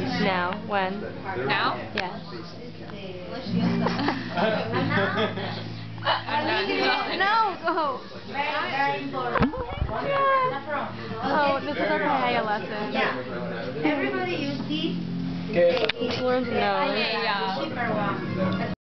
Now. When? Now? Yeah. No, go. Oh, this is our Paella lesson. Yeah. Everybody use this. Learn to know. Yeah. Cheaper one.